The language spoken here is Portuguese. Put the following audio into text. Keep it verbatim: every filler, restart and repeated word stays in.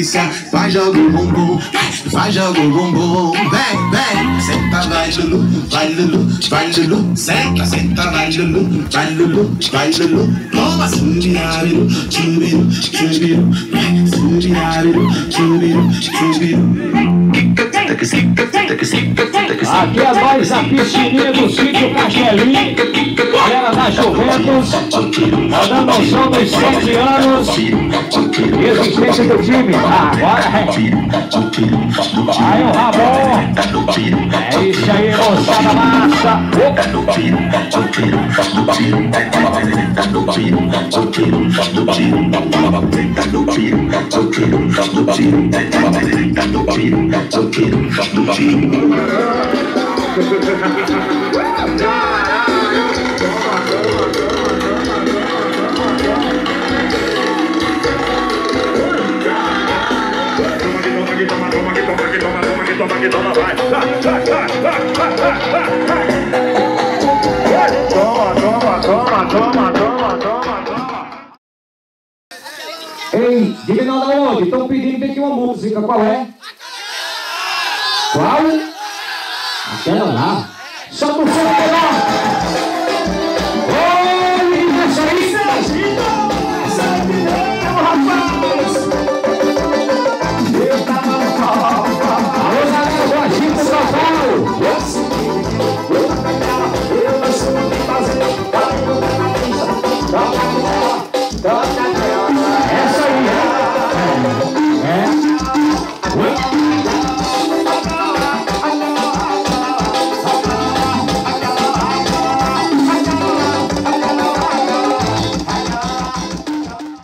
delícia. Vai, joga o bumbum, vai, joga o bumbum. Vem, vem, senta, vai, Lulu, vai, Lulu, vai, Lulu. Senta, senta, vai, Lulu, vai, Lulu, vai, Lulu. Toma, suriabiru, chubiru, chubiru. Suriabiru, chubiru, chubiru. Aqui é nós, a piscininha do sítio Castelinho, galera da Juventus, mandando o som dos sete anos, existência do time. Ah, agora é. Aí o Rabon, é isso aí, moçada massa. Ei, diga não da onde? Estão pedindo aqui uma música, qual é? Qual? Aquela lá. Só por favor.